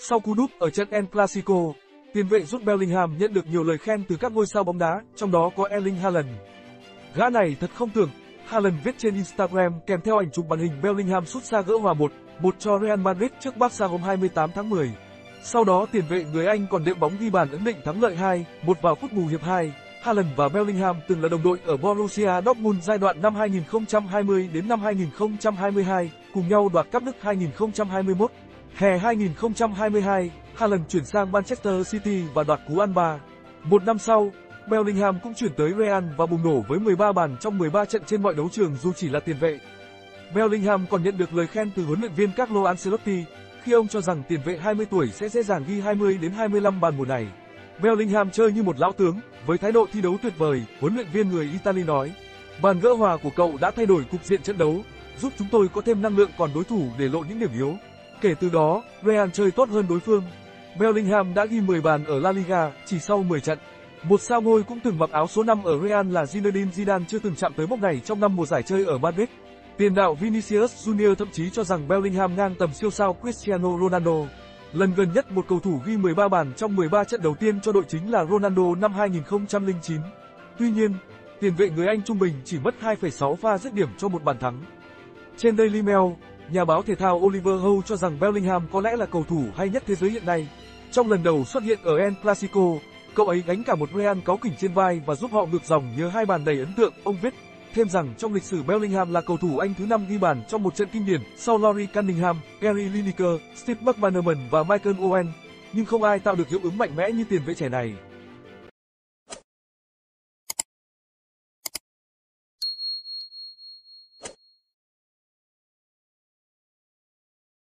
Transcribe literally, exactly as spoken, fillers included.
Sau cú đúp ở trận El Clasico, tiền vệ Jude Bellingham nhận được nhiều lời khen từ các ngôi sao bóng đá, trong đó có Erling Haaland. Gã này thật không tưởng, Haaland viết trên Instagram kèm theo ảnh chụp màn hình Bellingham sút xa gỡ hòa một một cho Real Madrid trước Barca hôm hai mươi tám tháng mười. Sau đó tiền vệ người Anh còn đệm bóng ghi bàn ấn định thắng lợi hai một vào phút bù hiệp hai. Haaland và Bellingham từng là đồng đội ở Borussia Dortmund giai đoạn năm hai nghìn không trăm hai mươi đến năm hai nghìn không trăm hai mươi hai, cùng nhau đoạt cúp Đức hai nghìn không trăm hai mươi mốt. Hè hai nghìn không trăm hai mươi hai, Haaland chuyển sang Manchester City và đoạt cú ăn ba. Một năm sau, Bellingham cũng chuyển tới Real và bùng nổ với mười ba bàn trong mười ba trận trên mọi đấu trường dù chỉ là tiền vệ. Bellingham còn nhận được lời khen từ huấn luyện viên Carlo Ancelotti khi ông cho rằng tiền vệ hai mươi tuổi sẽ dễ dàng ghi hai mươi đến hai mươi lăm bàn mùa này. Bellingham chơi như một lão tướng, với thái độ thi đấu tuyệt vời, huấn luyện viên người Italy nói. Bàn gỡ hòa của cậu đã thay đổi cục diện trận đấu, giúp chúng tôi có thêm năng lượng còn đối thủ để lộ những điểm yếu. Kể từ đó, Real chơi tốt hơn đối phương. Bellingham đã ghi mười bàn ở La Liga chỉ sau mười trận. Một sao ngôi cũng từng mặc áo số năm ở Real là Zinedine Zidane chưa từng chạm tới mốc này trong năm mùa giải chơi ở Madrid. Tiền đạo Vinicius Junior thậm chí cho rằng Bellingham ngang tầm siêu sao Cristiano Ronaldo. Lần gần nhất một cầu thủ ghi mười ba bàn trong mười ba trận đầu tiên cho đội chính là Ronaldo năm hai nghìn không trăm lẻ chín. Tuy nhiên, tiền vệ người Anh trung bình chỉ mất hai phẩy sáu pha dứt điểm cho một bàn thắng. Trên Daily Mail, nhà báo thể thao Oliver Howe cho rằng Bellingham có lẽ là cầu thủ hay nhất thế giới hiện nay. Trong lần đầu xuất hiện ở El Clasico, cậu ấy gánh cả một Real cáu kỉnh trên vai và giúp họ ngược dòng nhờ hai bàn đầy ấn tượng. Ông viết thêm rằng trong lịch sử Bellingham là cầu thủ Anh thứ năm ghi bàn trong một trận kinh điển sau Laurie Cunningham, Gary Lineker, Steve McManaman và Michael Owen, nhưng không ai tạo được hiệu ứng mạnh mẽ như tiền vệ trẻ này.